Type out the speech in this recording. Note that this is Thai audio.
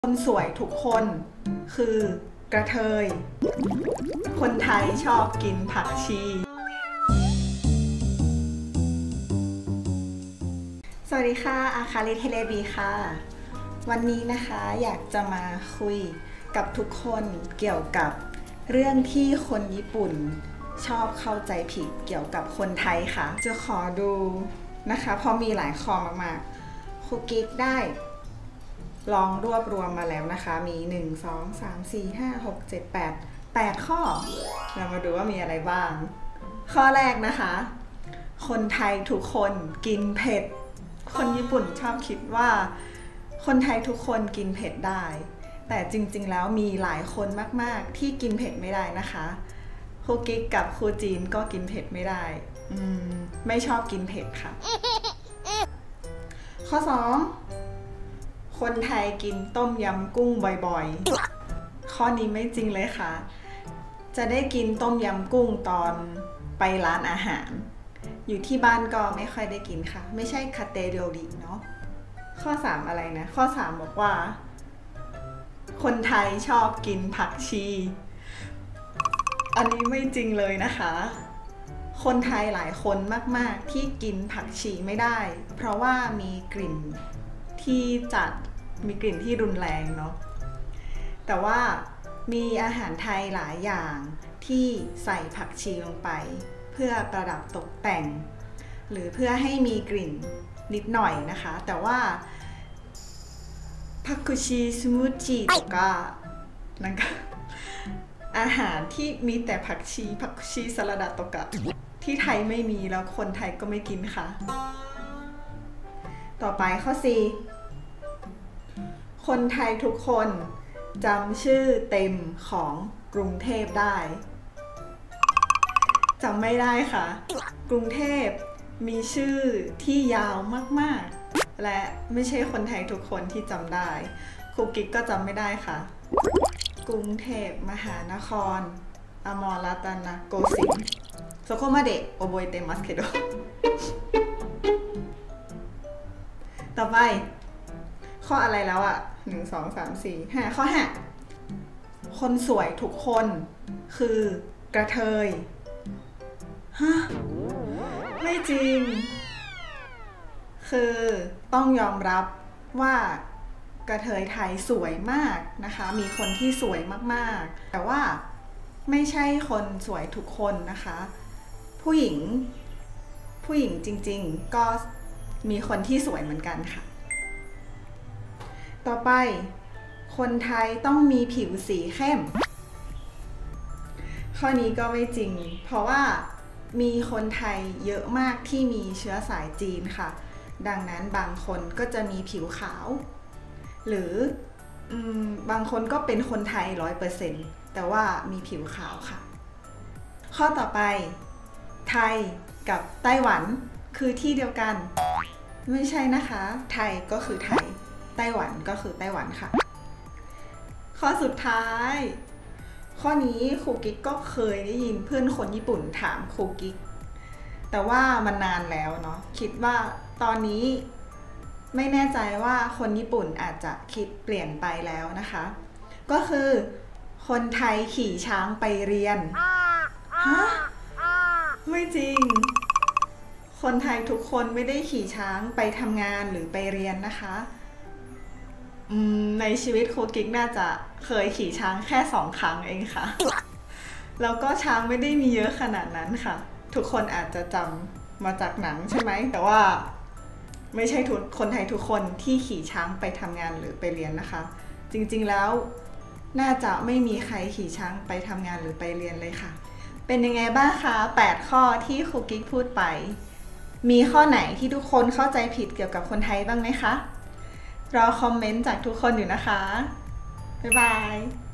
คนสวยทุกคนคือกระเทยคนไทยชอบกินผักชีสวัสดีค่ะอาคาริเทเลบีค่ะวันนี้นะคะอยากจะมาคุยกับทุกคนเกี่ยวกับเรื่องที่คนญี่ปุ่นชอบเข้าใจผิดเกี่ยวกับคนไทยค่ะจะขอดูนะคะเพราะมีหลายข้อมากๆครูกิ๊กได้ลองรวบรวมมาแล้วนะคะมี1 2 3 4 5 6 7 8ข้อเรามาดูว่ามีอะไรบ้างข้อแรกนะคะคนไทยทุกคนกินเผ็ดคนญี่ปุ่นชอบคิดว่าคนไทยทุกคนกินเผ็ดได้แต่จริงๆแล้วมีหลายคนมากๆที่กินเผ็ดไม่ได้นะคะครูกิ๊กกับครูจีนก็กินเผ็ดไม่ได้ไม่ชอบกินเผ็ดค่ะข้อ2คนไทยกินต้มยำกุ้งบ่อยๆข้อนี้ไม่จริงเลยค่ะจะได้กินต้มยำกุ้งตอนไปร้านอาหารอยู่ที่บ้านก็ไม่ค่อยได้กินค่ะไม่ใช่คาเตเรียริเนาะข้อ3อะไรนะข้อ3บอกว่าคนไทยชอบกินผักชีอันนี้ไม่จริงเลยนะคะคนไทยหลายคนมากๆที่กินผักชีไม่ได้เพราะว่ามีกลิ่นที่รุนแรงเนาะแต่ว่ามีอาหารไทยหลายอย่างที่ใส่ผักชีลงไปเพื่อประดับตกแต่งหรือเพื่อให้มีกลิ่นนิดหน่อยนะคะแต่ว่าผักชีสมูทจิとかなんかอาหารที่มีแต่ผักชีสลัดとかที่ไทยไม่มีแล้วคนไทยก็ไม่กินค่ะต่อไปข้อ4คนไทยทุกคนจำชื่อเต็มของกรุงเทพได้จำไม่ได้ค่ะกรุงเทพมีชื่อที่ยาวมากๆและไม่ใช่คนไทยทุกคนที่จำได้ครูกิ๊กก็จำไม่ได้ค่ะกรุงเทพมหานครอมรรัตนโกสินทร์そこまで覚えてますけどต่อไปข้ออะไรแล้วอ่ะ1 2 3 4 5ข้อ5คนสวยทุกคนคือกระเทยฮะไม่จริงคือต้องยอมรับว่ากระเทยไทยสวยมากนะคะมีคนที่สวยมากๆแต่ว่าไม่ใช่คนสวยทุกคนนะคะผู้หญิงจริงๆก็มีคนที่สวยเหมือนกันค่ะต่อไปคนไทยต้องมีผิวสีเข้มข้อนี้ก็ไม่จริงเพราะว่ามีคนไทยเยอะมากที่มีเชื้อสายจีนค่ะดังนั้นบางคนก็จะมีผิวขาวหรือบางคนก็เป็นคนไทย 100% แต่ว่ามีผิวขาวค่ะข้อต่อไปไทยกับไต้หวันคือที่เดียวกันไม่ใช่นะคะไทยก็คือไทยไต้หวันก็คือไต้หวันค่ะข้อสุดท้ายข้อนี้ครูกิ๊กก็เคยได้ยินเพื่อนคนญี่ปุ่นถามครูกิ๊กแต่ว่ามันนานแล้วเนาะคิดว่าตอนนี้ไม่แน่ใจว่าคนญี่ปุ่นอาจจะคิดเปลี่ยนไปแล้วนะคะก็คือคนไทยขี่ช้างไปเรียนฮะไม่จริงคนไทยทุกคนไม่ได้ขี่ช้างไปทำงานหรือไปเรียนนะคะในชีวิตครูกิ๊กน่าจะเคยขี่ช้างแค่2 ครั้งเองค่ะแล้วก็ช้างไม่ได้มีเยอะขนาดนั้นค่ะทุกคนอาจจะจำมาจากหนังใช่ไหมแต่ว่าไม่ใช่ทุกคนไทยทุกคนที่ขี่ช้างไปทำงานหรือไปเรียนนะคะจริงๆแล้วน่าจะไม่มีใครขี่ช้างไปทำงานหรือไปเรียนเลยค่ะเป็นยังไงบ้างคะ8ข้อที่ครูกิ๊กพูดไปมีข้อไหนที่ทุกคนเข้าใจผิดเกี่ยวกับคนไทยบ้างไหมคะรอคอมเมนต์จากทุกคนอยู่นะคะบ๊ายบาย